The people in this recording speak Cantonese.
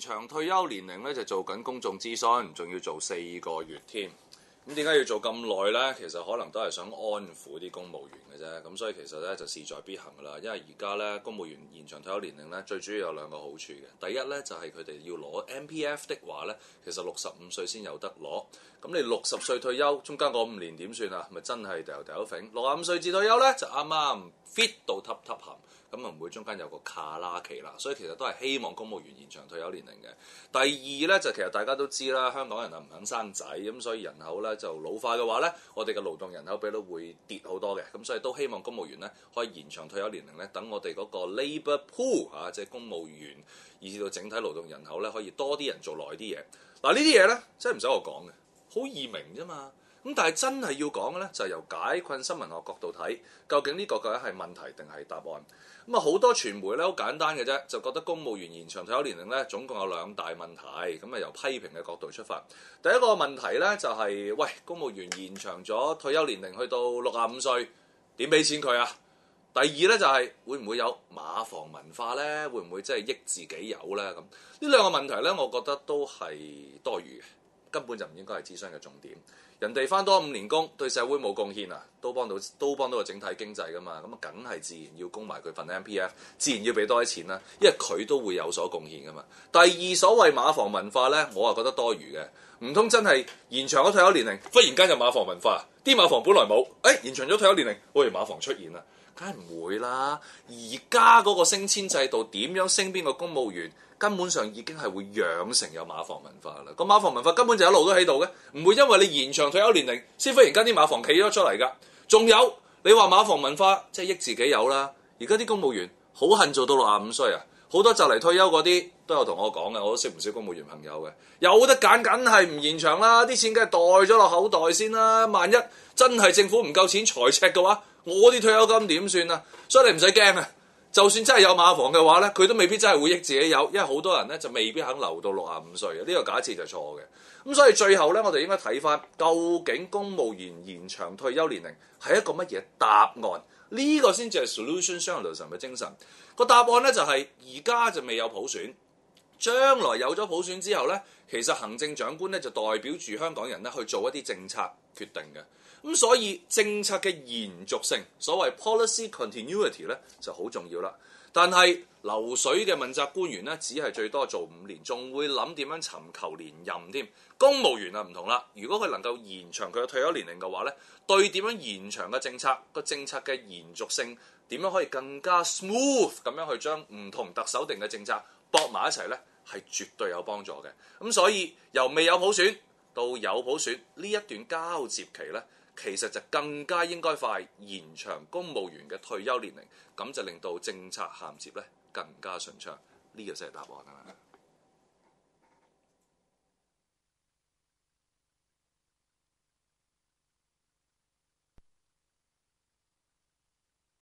長退休年齡咧就做緊公眾諮詢，仲要做4個月添。咁點解要做咁耐呢？其實可能都係想安撫啲公務員嘅啫。咁所以其實咧就勢在必行噶啦。因為而家咧公務員延長退休年齡咧，最主要有2個好處嘅。第一咧就係佢哋要攞 MPF 的話咧，其實65歲先有得攞。咁你60歲退休，中間嗰5年點算啊？咪真係掉揈。65歲至退休咧就啱啱 fit 到揼冚。咁啊唔會中間有個卡拉期啦，所以其實都係希望公務員延長退休年齡嘅。第二咧就其實大家都知啦，香港人啊唔肯生仔，咁所以人口咧就老化嘅話咧，我哋嘅勞動人口比率會跌好多嘅，咁所以都希望公務員咧可以延長退休年齡咧，等我哋嗰個 labour pool 即係公務員以至到整體勞動人口咧可以多啲人做耐啲嘢。嗱呢啲嘢咧真係唔使我講嘅，好易明啫嘛。咁但係真係要講嘅咧，就係由解困新聞學角度睇，究竟呢個究竟係問題定係答案？咁啊好多傳媒咧好簡單嘅啫，就覺得公務員延長退休年齡咧總共有2大問題，咁啊由批評嘅角度出發。第一個問題咧就係，喂，公務員延長咗退休年齡去到65歲，點俾錢佢啊？第二咧就係會唔會有馬房文化咧？會唔會真係益自己有咧？咁呢2個問題咧，我覺得都係多餘嘅，根本就唔應該係諮詢嘅重點。人哋翻多5年工，對社會冇貢獻啊，都幫到個整體經濟噶嘛，咁啊梗係自然要供埋佢份 MPF， 自然要俾多啲錢啦，因為佢都會有所貢獻噶嘛。第二，所謂馬房文化咧，我啊覺得多餘嘅，唔通真係延長咗退休年齡，忽然間就馬房文化？啲馬房本來冇，延長咗退休年齡，喂，馬房出現啦，梗係唔會啦。而家嗰個升遷制度點樣升邊個公務員？根本上已經係會養成有馬房文化啦。個馬房文化根本就一路都喺度嘅，唔會因為你延長退休年齡先忽然間啲馬房企咗出嚟㗎。仲有你話馬房文化即係益自己有啦。而家啲公務員好恨做到65歲啊，好多就嚟退休嗰啲都有同我講嘅，我都識唔少公務員朋友嘅。有得揀梗係唔延長啦，啲錢梗係袋咗落口袋先啦。萬一真係政府唔夠錢財赤嘅話，我啲退休金點算啊？所以你唔使驚啊。就算真係有馬房嘅話咧，佢都未必真係會益自己有，因為好多人咧就未必肯留到65歲嘅，呢個假設就錯嘅。咁所以最後咧，我哋應該睇翻究竟公務員延長退休年齡係一個乜嘢答案？呢個先至係 solution journalism 嘅精神。個答案咧就係而家就未有普選，將來有咗普選之後咧，其實行政長官咧就代表住香港人咧去做一啲政策決定嘅。咁所以政策嘅延續性，所謂 policy continuity 咧就好重要啦。但係流水嘅問責官員咧，只係最多做5年，仲會諗點樣尋求連任添。公務員啊唔同啦，如果佢能夠延長佢嘅退休年齡嘅話咧，對點樣延長嘅政策，個政策嘅延續性點樣可以更加 smooth 咁樣去將唔同特首定嘅政策駁埋一齊咧，係絕對有幫助嘅。咁所以由未有普選到有普選呢一段交接期咧，其實就更加應該快延長公務員嘅退休年齡，咁就令到政策銜接咧更加順暢。呢個先係答案啊！